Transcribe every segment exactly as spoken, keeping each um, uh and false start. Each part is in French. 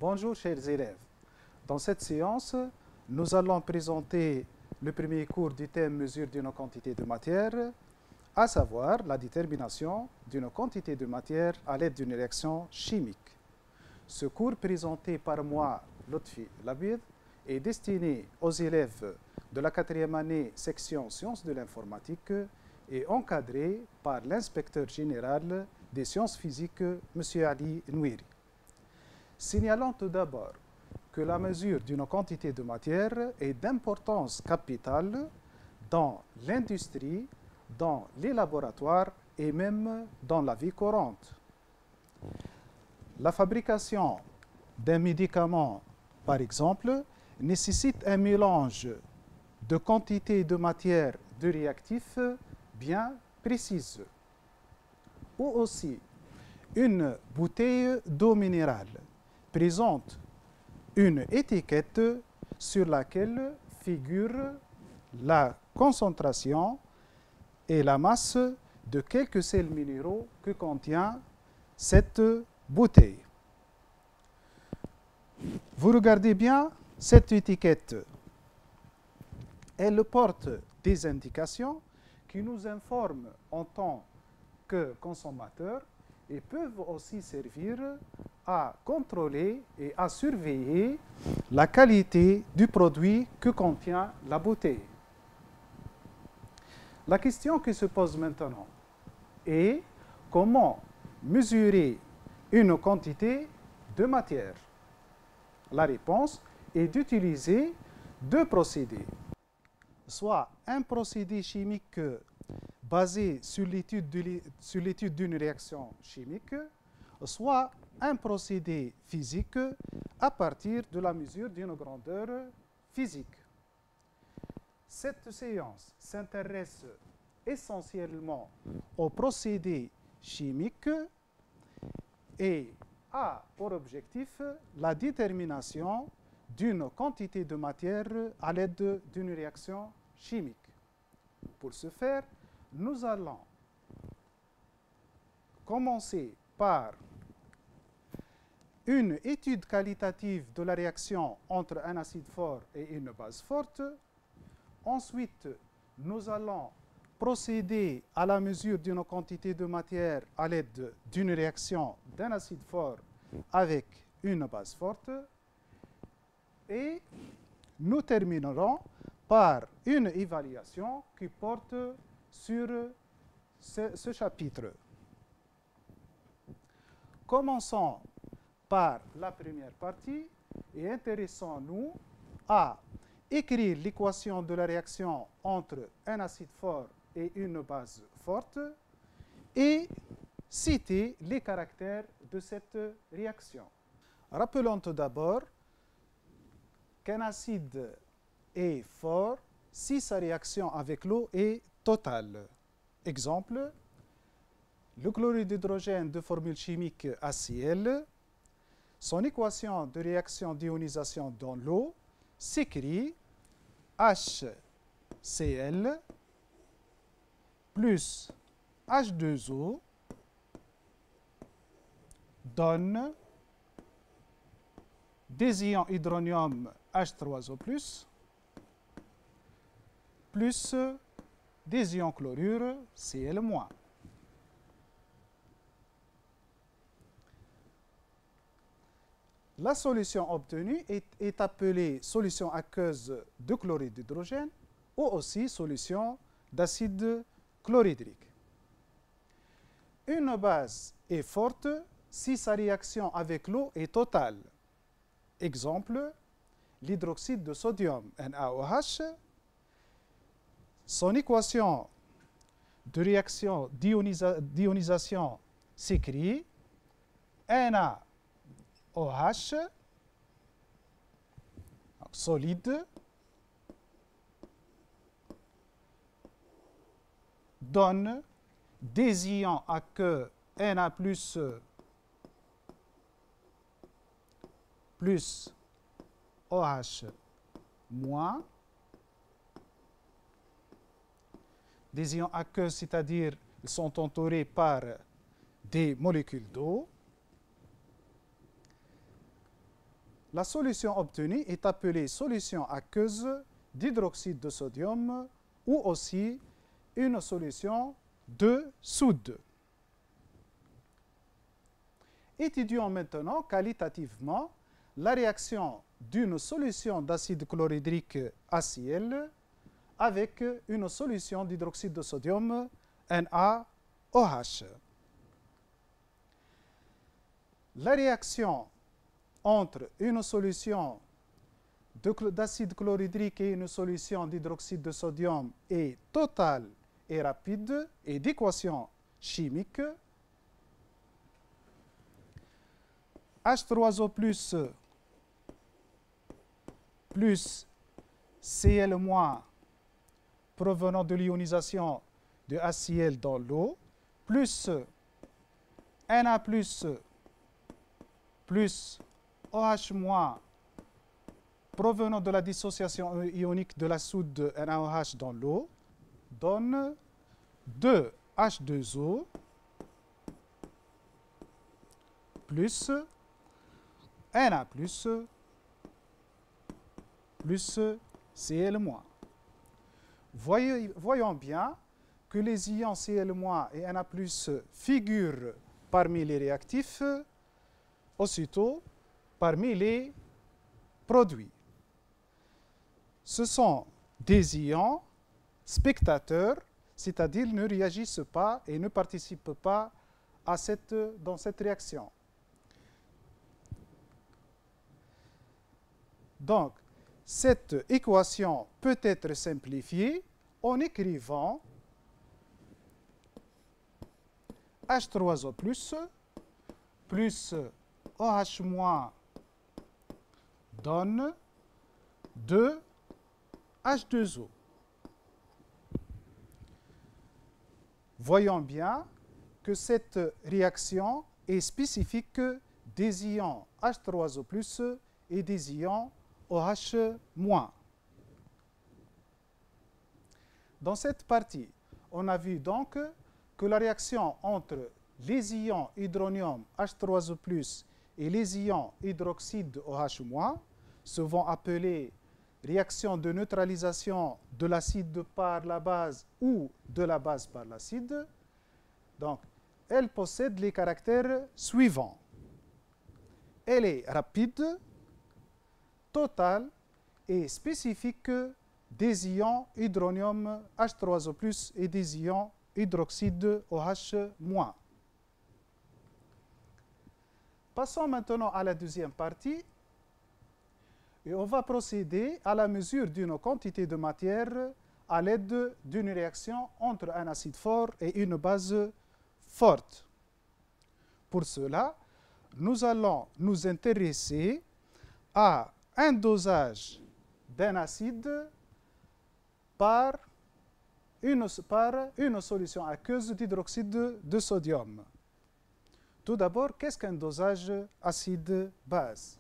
Bonjour chers élèves. Dans cette séance, nous allons présenter le premier cours du thème mesure d'une quantité de matière, à savoir la détermination d'une quantité de matière à l'aide d'une réaction chimique. Ce cours présenté par moi, Lotfi Labid, est destiné aux élèves de la quatrième année section sciences de l'informatique et encadré par l'inspecteur général des sciences physiques, M. Ali Nouiri. Signalons tout d'abord que la mesure d'une quantité de matière est d'importance capitale dans l'industrie, dans les laboratoires et même dans la vie courante. La fabrication d'un médicament, par exemple, nécessite un mélange de quantités de matière de réactifs bien précises. Ou aussi, une bouteille d'eau minérale présente une étiquette sur laquelle figure la concentration et la masse de quelques sels minéraux que contient cette bouteille. Vous regardez bien cette étiquette. Elle porte des indications qui nous informent en tant que consommateurs et peuvent aussi servir à contrôler et à surveiller la qualité du produit que contient la bouteille. La question qui se pose maintenant est comment mesurer une quantité de matière? La réponse est d'utiliser deux procédés, soit un procédé chimique basé sur l'étude d'une réaction chimique, soit un procédé physique à partir de la mesure d'une grandeur physique. Cette séance s'intéresse essentiellement au procédé chimique et a pour objectif la détermination d'une quantité de matière à l'aide d'une réaction chimique. Pour ce faire, nous allons commencer par une étude qualitative de la réaction entre un acide fort et une base forte. Ensuite, nous allons procéder à la mesure d'une quantité de matière à l'aide d'une réaction d'un acide fort avec une base forte. Et nous terminerons par une évaluation qui porte sur ce, ce chapitre. Commençons par la première partie et intéressons-nous à écrire l'équation de la réaction entre un acide fort et une base forte et citer les caractères de cette réaction. Rappelons tout d'abord qu'un acide est fort si sa réaction avec l'eau est totale. Exemple, le chlorure d'hydrogène de formule chimique HCl, son équation de réaction d'ionisation dans l'eau s'écrit HCl plus H deux O donne des ions hydronium H trois O plus, plus des ions chlorure Cl-. La solution obtenue est, est appelée solution aqueuse de chlorure d'hydrogène ou aussi solution d'acide chlorhydrique. Une base est forte si sa réaction avec l'eau est totale. Exemple, l'hydroxyde de sodium N A O H, son équation de réaction d'ionisa- d'ionisation s'écrit N A O H, solide, donne des ions à que Na plus plus OH moins, des ions aqueux, c'est-à-dire ils sont entourés par des molécules d'eau. la solution obtenue est appelée solution aqueuse d'hydroxyde de sodium ou aussi une solution de soude. Étudions maintenant qualitativement la réaction d'une solution d'acide chlorhydrique HCl avec une solution d'hydroxyde de sodium N A O H. La réaction entre une solution d'acide chlorhydrique et une solution d'hydroxyde de sodium est totale et rapide et d'équation chimique. H trois O plus plus Cl- provenant de l'ionisation de HCl dans l'eau, plus Na plus plus OH- provenant de la dissociation ionique de la soude N A O H dans l'eau, donne deux H deux O plus Na plus plus Cl-. Voyez, voyons bien que les ions Cl- et Na plus figurent parmi les réactifs, aussitôt parmi les produits. Ce sont des ions spectateurs, c'est-à-dire ne réagissent pas et ne participent pas à cette, dans cette réaction. Donc, cette équation peut être simplifiée en écrivant H trois O plus plus OH- donne deux H deux O. Voyons bien que cette réaction est spécifique des ions H trois O plus et des ions OH-. Dans cette partie, on a vu donc que la réaction entre les ions hydronium H trois O plus et les ions hydroxyde OH- se vont appeler réaction de neutralisation de l'acide par la base ou de la base par l'acide. Donc, elle possède les caractères suivants. Elle est rapide, totale et spécifique des ions hydronium H trois O plus et des ions hydroxyde OH-. Passons maintenant à la deuxième partie et on va procéder à la mesure d'une quantité de matière à l'aide d'une réaction entre un acide fort et une base forte. Pour cela, nous allons nous intéresser à un dosage d'un acide par une, par une solution aqueuse d'hydroxyde de sodium. Tout d'abord, qu'est-ce qu'un dosage acide-base?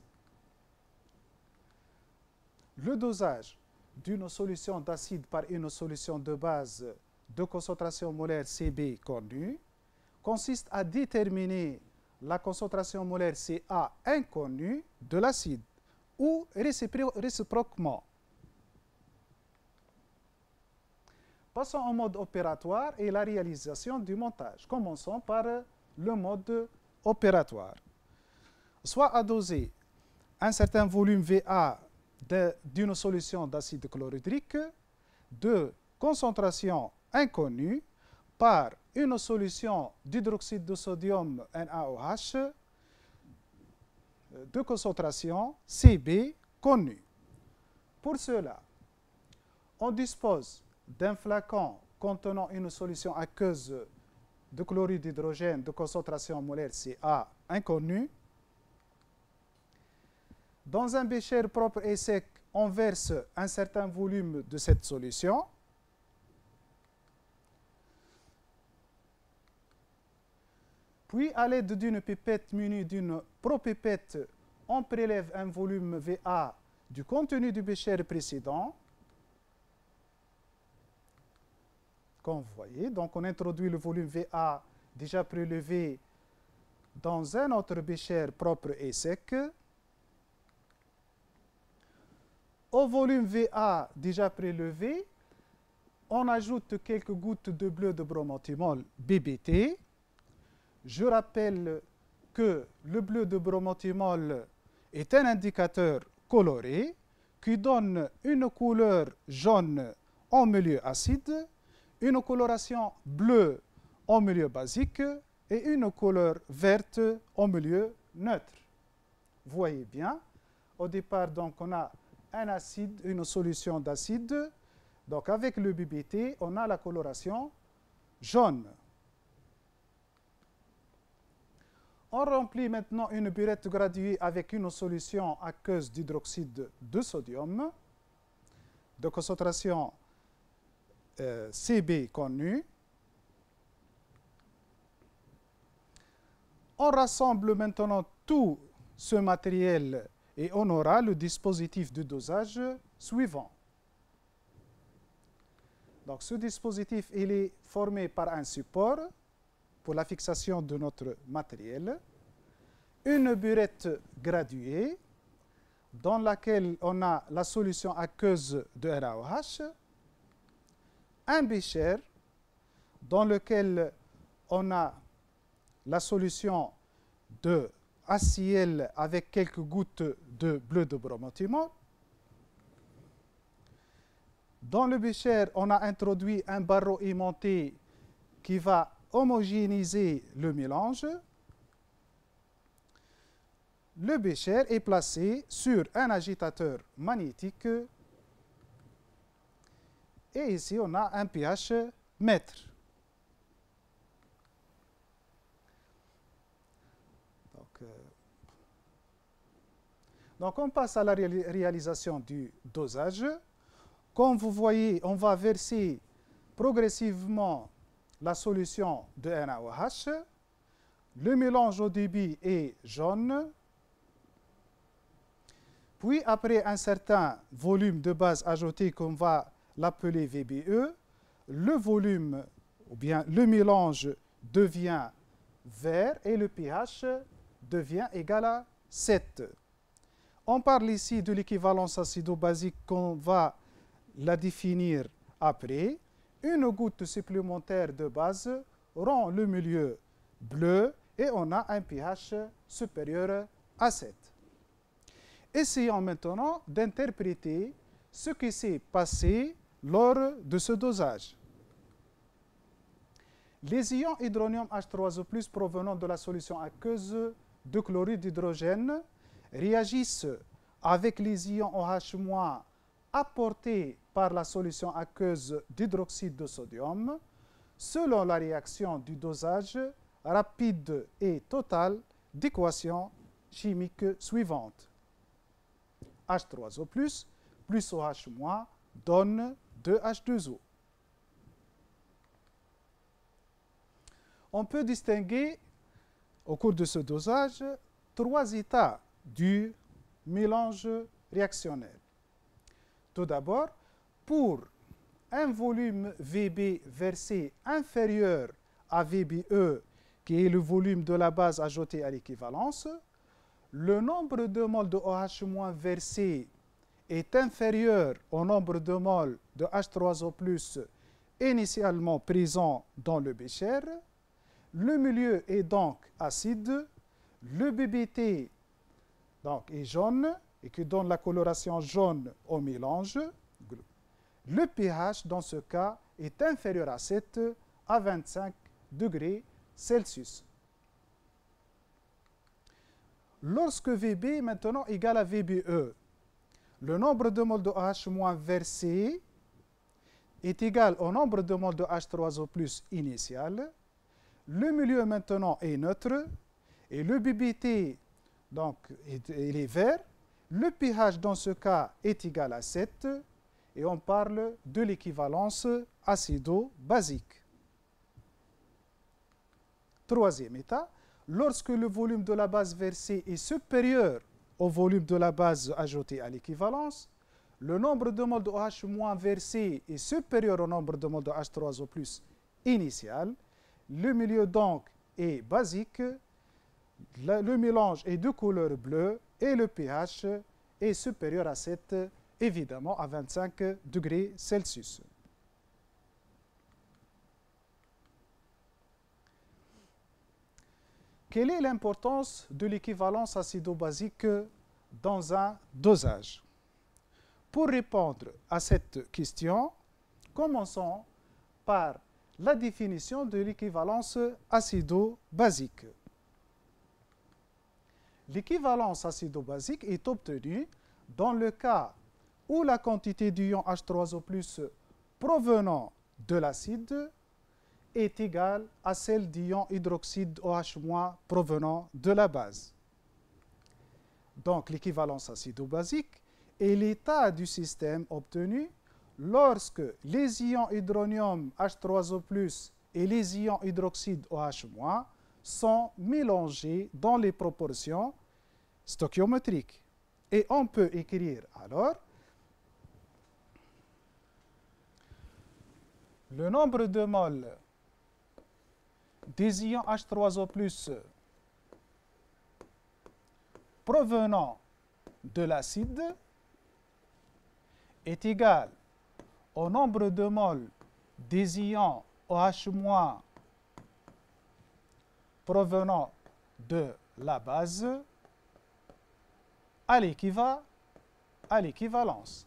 Le dosage d'une solution d'acide par une solution de base de concentration molaire C B connue consiste à déterminer la concentration molaire C A inconnue de l'acide ou réciproquement. Passons au mode opératoire et la réalisation du montage. Commençons par le mode opératoire. Soit à doser un certain volume V A d'une solution d'acide chlorhydrique de concentration inconnue par une solution d'hydroxyde de sodium N A O H de concentration C B connue. Pour cela, on dispose d'un flacon contenant une solution aqueuse de chlorure d'hydrogène de concentration molaire C A inconnue. Dans un bécher propre et sec, on verse un certain volume de cette solution. Puis, à l'aide d'une pipette munie d'une propipette, on prélève un volume V A du contenu du bécher précédent. Comme vous voyez, donc on introduit le volume V A déjà prélevé dans un autre bécher propre et sec. Au volume V A déjà prélevé, on ajoute quelques gouttes de bleu de bromothymol B B T. Je rappelle que le bleu de bromothymol est un indicateur coloré qui donne une couleur jaune en milieu acide, une coloration bleue en milieu basique et une couleur verte en milieu neutre. Vous voyez bien, au départ, donc, on a un acide, une solution d'acide. Donc, avec le B B T, on a la coloration jaune. On remplit maintenant une burette graduée avec une solution aqueuse d'hydroxyde de sodium de concentration euh, C B connue. On rassemble maintenant tout ce matériel et on aura le dispositif de dosage suivant. Donc, ce dispositif, il est formé par un support pour la fixation de notre matériel, une burette graduée dans laquelle on a la solution aqueuse de N A O H, un bécher dans lequel on a la solution de HCl avec quelques gouttes de bleu de bromothymol. Dans le bécher, on a introduit un barreau aimanté qui va homogénéiser le mélange. Le bécher est placé sur un agitateur magnétique et ici on a un pH mètre. Donc, euh, donc on passe à la ré réalisation du dosage. Comme vous voyez, on va verser progressivement la solution de N A O H. Le mélange au début est jaune. Puis, après un certain volume de base ajouté qu'on va l'appeler V B E, le volume ou bien le mélange devient vert et le pH devient égal à sept. On parle ici de l'équivalence acido-basique qu'on va la définir après. Une goutte supplémentaire de base rend le milieu bleu et on a un pH supérieur à sept. Essayons maintenant d'interpréter ce qui s'est passé lors de ce dosage. Les ions hydronium H trois O plus provenant de la solution aqueuse de chlorure d'hydrogène réagissent avec les ions OH- apportés par la solution aqueuse d'hydroxyde de sodium selon la réaction du dosage rapide et total d'équation chimique suivante. H trois O plus plus OH- donne deux H deux O. On peut distinguer au cours de ce dosage trois états du mélange réactionnel. Tout d'abord, pour un volume V B versé inférieur à V B E, qui est le volume de la base ajoutée à l'équivalence, le nombre de moles de OH- versé est inférieur au nombre de moles de H trois O plus initialement présent dans le bécher. Le milieu est donc acide. Le B B T donc, est jaune et qui donne la coloration jaune au mélange. Le pH, dans ce cas, est inférieur à sept à vingt-cinq degrés Celsius. Lorsque V B maintenant égale à V B E, le nombre de moles de OH- versé est égal au nombre de moles de H trois O plus initial. Le milieu maintenant est neutre et le B B T donc, est, il est vert. Le pH dans ce cas est égal à sept et on parle de l'équivalence acido-basique. Troisième état, lorsque le volume de la base versée est supérieur au volume de la base ajoutée à l'équivalence, le nombre de moles de OH- versé est supérieur au nombre de moles de H trois O plus initial. Le milieu donc est basique, le, le mélange est de couleur bleue et le pH est supérieur à sept évidemment à vingt-cinq degrés Celsius. Quelle est l'importance de l'équivalence acido-basique dans un dosage? Pour répondre à cette question, commençons par la définition de l'équivalence acido-basique. L'équivalence acido-basique est obtenue dans le cas où la quantité d'ion H trois O plus provenant de l'acide est égale à celle d'ion hydroxyde OH- provenant de la base. Donc l'équivalence acido-basique est l'état du système obtenu lorsque les ions hydronium H trois O plus et les ions hydroxyde OH- sont mélangés dans les proportions stoichiométriques. Et on peut écrire alors le nombre de moles des ions H trois O plus provenant de l'acide est égal au nombre de moles des ions OH- provenant de la base à l'équivalence.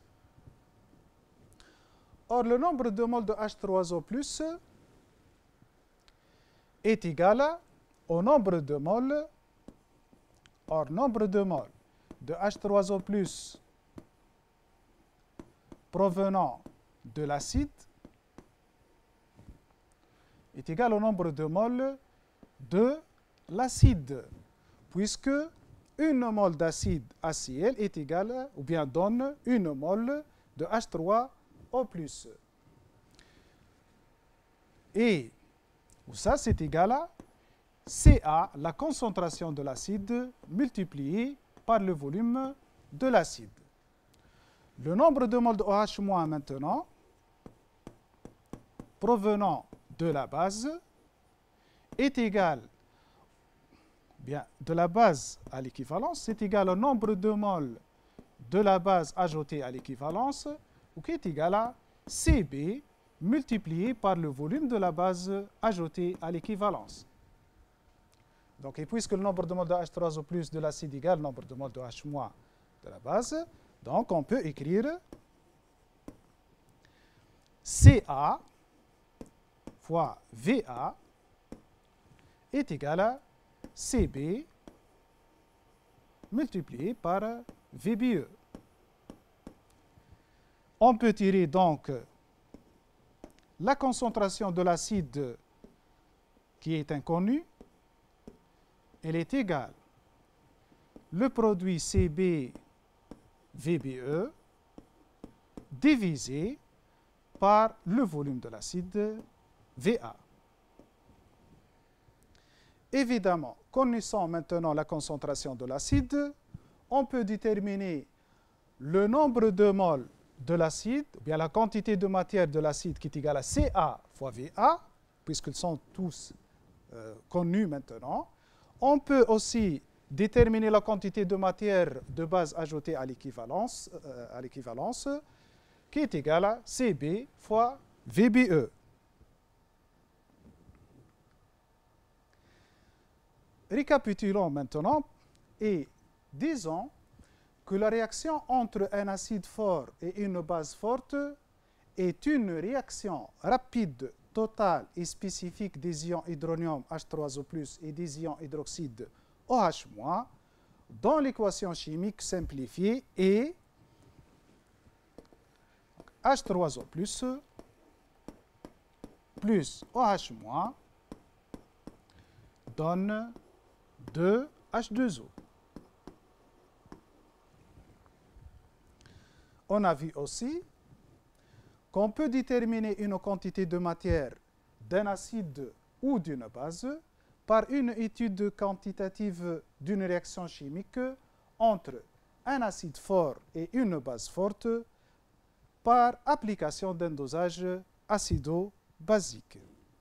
Or, le nombre de moles de H trois O plus est égal au nombre de moles, or nombre de moles de H trois O plus provenant de l'acide est égal au nombre de moles de l'acide, puisque une mole d'acide HCl est égale, ou bien donne une mole de H trois O plus. Et ça, c'est égal à C A, la concentration de l'acide, multipliée par le volume de l'acide. Le nombre de moles de OH- maintenant, provenant de la base, est égal, bien, de la base à l'équivalence, c'est égal au nombre de moles de la base ajoutée à l'équivalence, ou qui est égal à C B multiplié par le volume de la base ajoutée à l'équivalence. Donc, et puisque le nombre de moles de H trois O plus de l'acide est égal au nombre de moles de H- de la base, donc on peut écrire C A fois V A est égal à C B multiplié par V B E. On peut tirer donc la concentration de l'acide qui est inconnue. Elle est égale le produit C B V B E divisé par le volume de l'acide V A. Évidemment, connaissant maintenant la concentration de l'acide, on peut déterminer le nombre de moles de l'acide, ou bien la quantité de matière de l'acide qui est égale à C A fois V A, puisqu'ils sont tous euh, connus maintenant. On peut aussi déterminer la quantité de matière de base ajoutée à l'équivalence, euh, à l'équivalence qui est égale à C B fois V B E. Récapitulons maintenant et disons que la réaction entre un acide fort et une base forte est une réaction rapide, totale et spécifique des ions hydronium H trois O plus et des ions hydroxyde OH-, dont l'équation chimique simplifiée est H trois O plus plus OH- donne deux H deux O. On a vu aussi qu'on peut déterminer une quantité de matière d'un acide ou d'une base par une étude quantitative d'une réaction chimique entre un acide fort et une base forte par application d'un dosage acido-basique.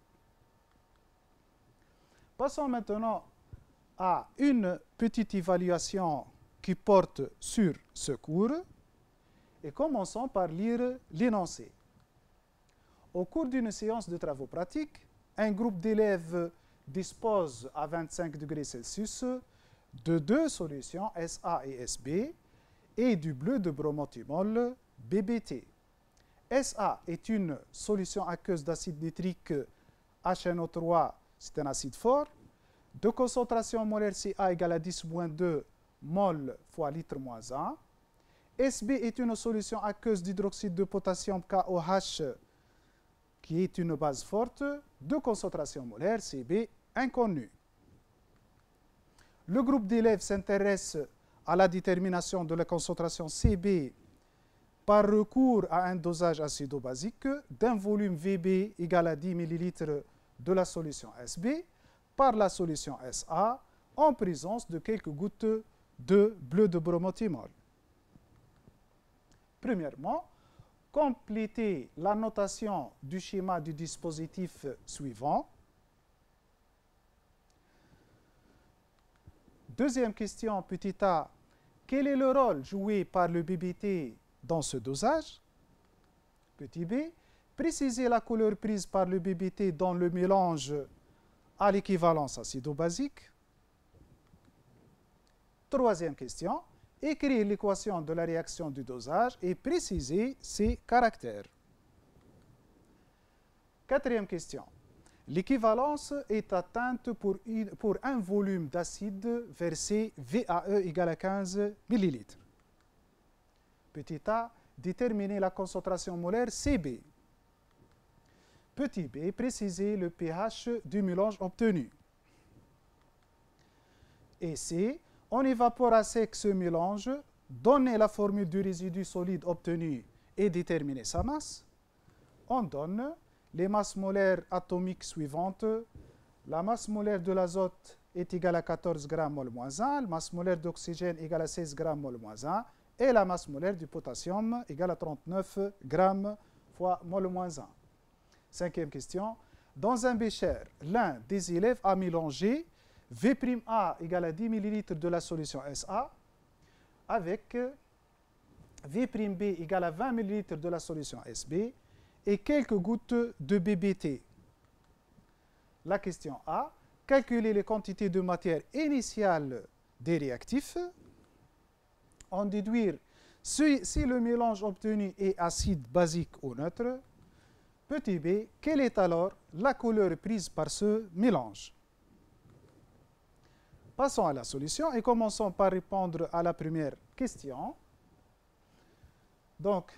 Passons maintenant à une petite évaluation qui porte sur ce cours. et commençons par lire l'énoncé. Au cours d'une séance de travaux pratiques, un groupe d'élèves dispose à vingt-cinq degrés Celsius de deux solutions S A et S B et du bleu de bromothymol B B T. S A est une solution aqueuse d'acide nitrique H N O trois, c'est un acide fort, de concentration molaire C A égale à dix moins deux mol fois litre moins un. S B est une solution aqueuse d'hydroxyde de potassium K O H qui est une base forte, de concentration molaire C B inconnue. Le groupe d'élèves s'intéresse à la détermination de la concentration C B par recours à un dosage acido-basique d'un volume V B égal à dix millilitres de la solution S B par la solution S A en présence de quelques gouttes de bleu de bromothymol. Premièrement, complétez la notation du schéma du dispositif suivant. Deuxième question, petit a, quel est le rôle joué par le B B T dans ce dosage? Petit b, précisez la couleur prise par le B B T dans le mélange à l'équivalence acido-basique. Troisième question, écrire l'équation de la réaction du dosage et préciser ses caractères. Quatrième question, l'équivalence est atteinte pour, une, pour un volume d'acide versé V A E égale à quinze millilitres. Petit a, déterminer la concentration molaire C B. Petit b, préciser le pH du mélange obtenu. Et C, on évapore à sec ce mélange, donner la formule du résidu solide obtenu et déterminer sa masse. On donne les masses molaires atomiques suivantes. La masse molaire de l'azote est égale à quatorze grammes mol moins un, la masse molaire d'oxygène égale à seize grammes mol moins un, et la masse molaire du potassium égale à trente-neuf grammes fois mol moins un. Cinquième question. Dans un bécher, l'un des élèves a mélangé V' A égale à dix millilitres de la solution S A avec V' B égale à vingt millilitres de la solution S B et quelques gouttes de B B T. La question A. Calculer les quantités de matière initiale des réactifs. En déduire si, si le mélange obtenu est acide, basique ou neutre. Petit b. Quelle est alors la couleur prise par ce mélange? Passons à la solution et commençons par répondre à la première question. Donc,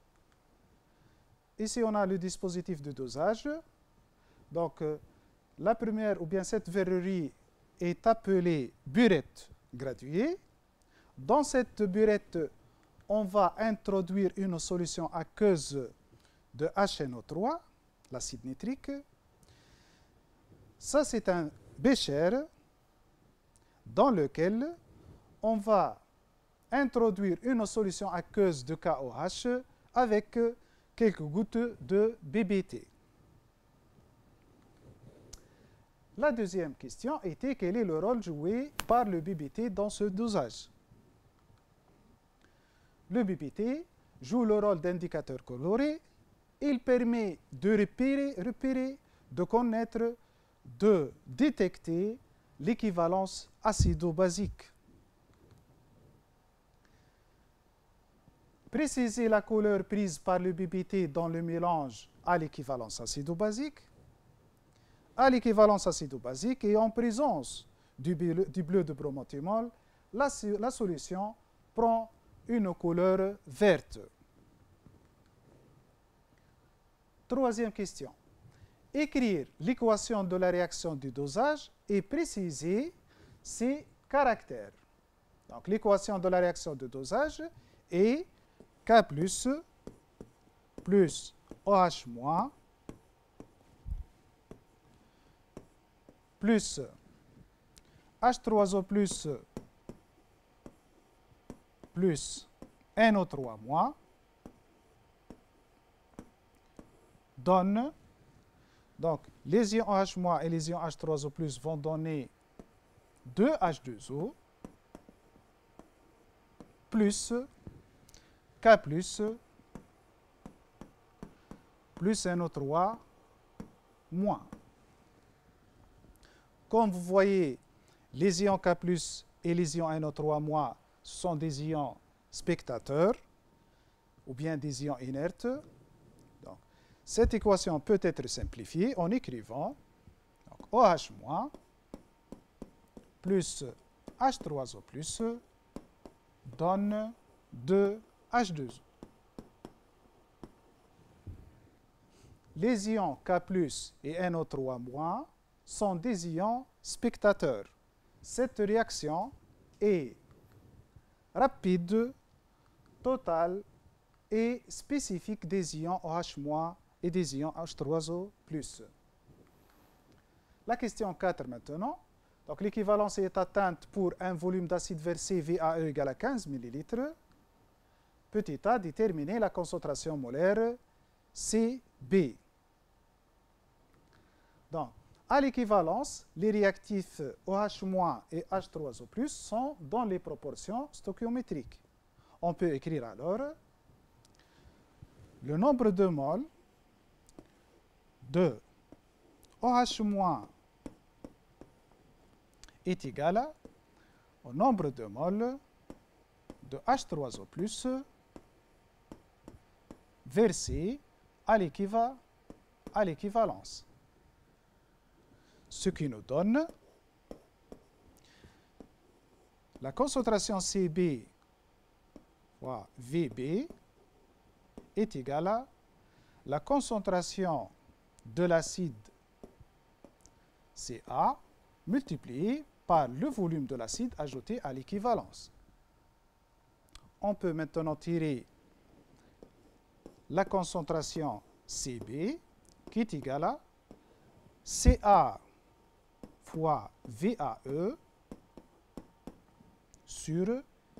ici on a le dispositif de dosage. Donc, euh, la première, ou bien cette verrerie, est appelée burette graduée. Dans cette burette, on va introduire une solution aqueuse de H N O trois, l'acide nitrique. Ça, c'est un bécher dans lequel on va introduire une solution aqueuse de K O H avec quelques gouttes de B B T. La deuxième question était quel est le rôle joué par le B B T dans ce dosage. Le B B T joue le rôle d'indicateur coloré. Il permet de repérer, repérer, de connaître, de détecter l'équivalence acido-basique. Préciser la couleur prise par le B B T dans le mélange à l'équivalence acido-basique. À l'équivalence acido-basique et en présence du bleu, du bleu de bromothymol, la, la solution prend une couleur verte. Troisième question. Écrire l'équation de la réaction du dosage et préciser ses caractères. Donc, l'équation de la réaction de dosage est K plus plus OH moins plus H trois O plus plus N O trois moins donne, donc les ions OH- et les ions H trois O plus vont donner deux H deux O plus K plus, plus N O trois moins. Comme vous voyez, les ions K plus et les ions N O trois moins sont des ions spectateurs ou bien des ions inertes. Donc, cette équation peut être simplifiée en écrivant donc, OH- plus H trois O plus donne deux H deux O. Les ions K plus et N O trois moins sont des ions spectateurs. Cette réaction est rapide, totale et spécifique des ions OH- et des ions H trois O plus. La question quatre maintenant. Donc l'équivalence est atteinte pour un volume d'acide versé V A E égale à quinze millilitres. Petit a, déterminer la concentration molaire C B. Donc, à l'équivalence, les réactifs OH- et H trois O plus sont dans les proportions stoichiométriques. On peut écrire alors le nombre de moles de OH- est égal au nombre de moles de H trois O plus versé à l'équivalence. Ce qui nous donne la concentration C B fois V B est égale à la concentration de l'acide Ca multipliée par le volume de l'acide ajouté à l'équivalence. On peut maintenant tirer la concentration C B qui est égale à Ca fois V A E sur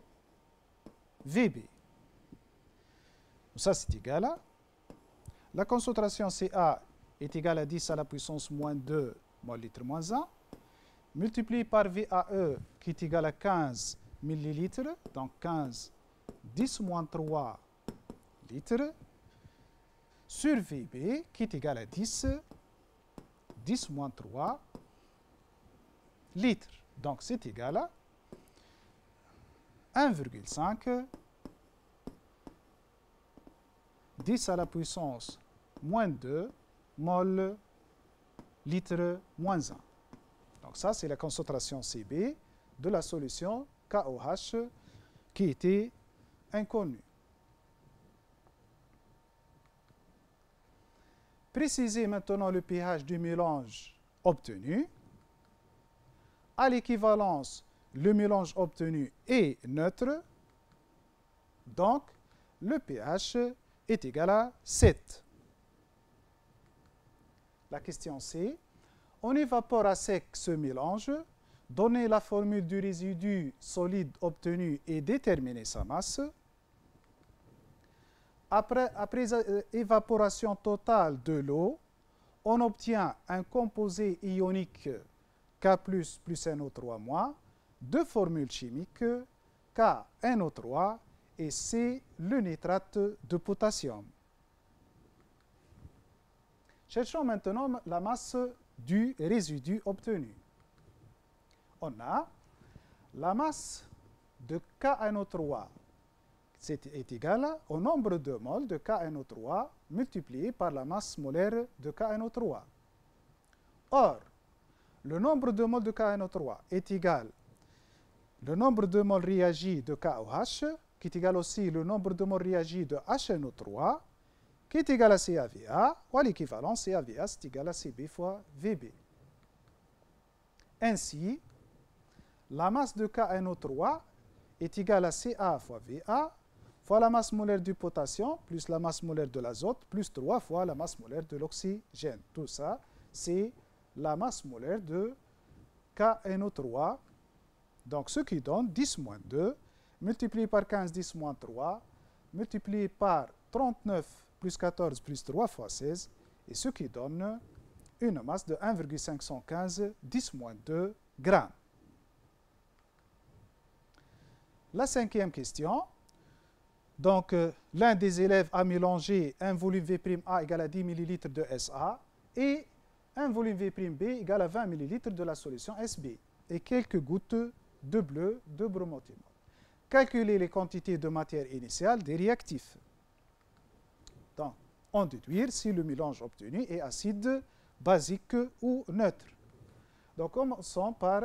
V B. Ça, c'est égal à la concentration Ca est égale à dix à la puissance moins deux mol litre moins un, multiplié par V A E qui est égal à quinze millilitres, donc quinze, dix moins trois litres, sur V B qui est égal à dix, dix moins trois litres. Donc c'est égal à un virgule cinq, dix à la puissance moins deux mol litre moins un. Donc ça, c'est la concentration C B de la solution K O H qui était inconnue. Précisez maintenant le pH du mélange obtenu. À l'équivalence, le mélange obtenu est neutre. Donc, le pH est égal à sept. La question C. On évapore à sec ce mélange, donner la formule du résidu solide obtenu et déterminer sa masse. Après, après évaporation totale de l'eau, on obtient un composé ionique K plus plus N O trois moins, deux formules chimiques K N O trois et C le nitrate de potassium. Cherchons maintenant la masse du résidu obtenu. On a la masse de K N O trois est égale au nombre de moles de K N O trois multiplié par la masse molaire de K N O trois. Or, le nombre de moles de K N O trois est égal au nombre de moles réagis de K O H, qui est égal aussi au nombre de moles réagis de H N O trois, qui est égal à C A V A, ou à l'équivalent C A V A, c'est égal à C B fois V B. Ainsi, la masse de K N O trois est égale à C A fois V A, fois la masse molaire du potassium, plus la masse molaire de l'azote, plus trois fois la masse molaire de l'oxygène. Tout ça, c'est la masse molaire de K N O trois. Donc, ce qui donne dix moins deux, multiplié par quinze, dix moins trois, multiplié par trente-neuf plus quatorze plus trois fois seize, et ce qui donne une masse de un virgule cinq cent quinze, dix moins deux grammes. La cinquième question. Donc, euh, l'un des élèves a mélangé un volume V'A égal à dix millilitres de S A et un volume V'B égal à vingt millilitres de la solution S B et quelques gouttes de bleu de bromothymol. Calculer les quantités de matière initiale des réactifs. Donc, en déduire si le mélange obtenu est acide, basique ou neutre. Donc, commençons par,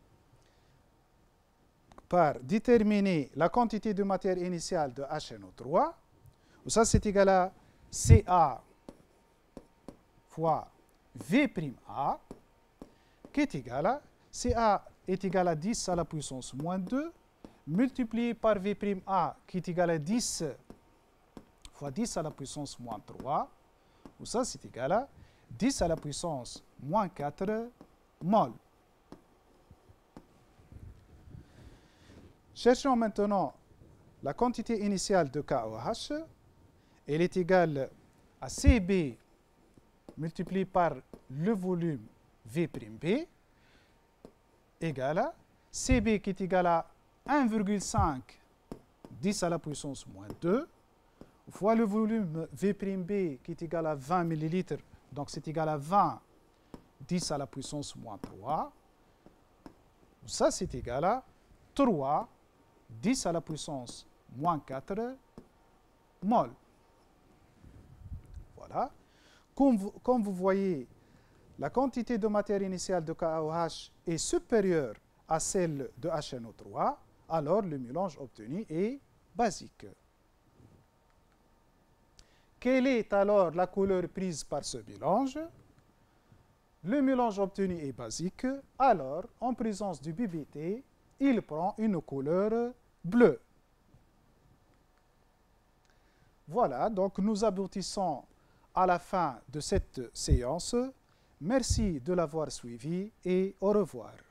par déterminer la quantité de matière initiale de H N O trois. Ça, c'est égal à Ca fois V'A, qui est égal à Ca est égal à dix à la puissance moins deux, multiplié par V'A, qui est égal à dix fois dix à la puissance moins trois, ou ça c'est égal à dix à la puissance moins quatre mol. Cherchons maintenant la quantité initiale de K O H. Elle est égale à C B multiplié par le volume V'B égale à C B qui est égal à un virgule cinq dix à la puissance moins deux fois le volume V'B qui est égal à vingt millilitres, donc c'est égal à vingt dix à la puissance moins trois. Ça, c'est égal à trois dix à la puissance moins quatre mol. Voilà. Comme vous, comme vous voyez, la quantité de matière initiale de K O H est supérieure à celle de H N O trois, alors le mélange obtenu est basique. Quelle est alors la couleur prise par ce mélange? Le mélange obtenu est basique, alors en présence du B B T, il prend une couleur bleue. Voilà, donc nous aboutissons à la fin de cette séance. Merci de l'avoir suivi et au revoir.